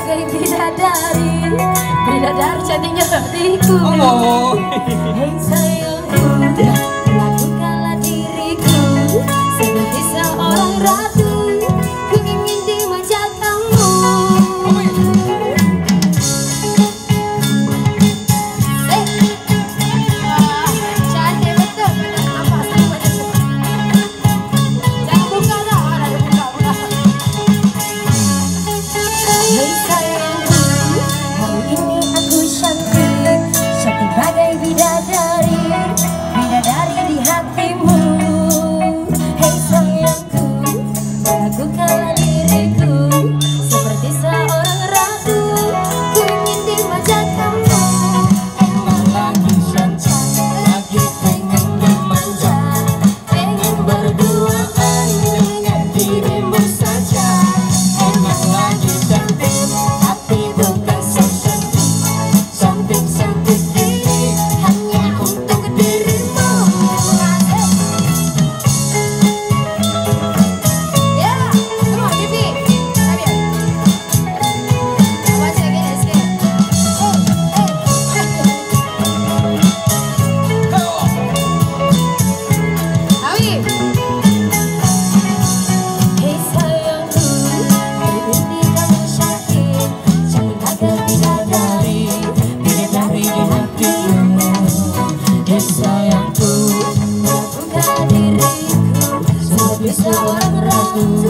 bagai bidadari, bidadari cantiknya hatiku. Hei sayangku, lakukanlah diriku seperti seorang ratu. Ku ingin dimanja kamu. Cantik betul pada nafas. Jangan buka dah, ada buka. Hei sayangku, hari ini aku cantik, cantik bagai bidadari, bidadari di hatimu. Hei sayangku, lakukanlah diriku seperti seorang ratu. Ku ingin dimanja kamu. Emang lagi cantik, lagi pengen dimanja, pengen berduaan dengan dirimu saja. Emang lagi cantik, tapi bukan so cantik. Cantik-cantik ini hanya untuk dirimu. Ya, come on, Bibi. Come here. Once again, let's get. Awi. Hei sayangku, hari ini kamu cantik, cantik bagai bidadari, bidadari di hatimu. Hei sayangku, lakukan diriku seperti seorang ratu.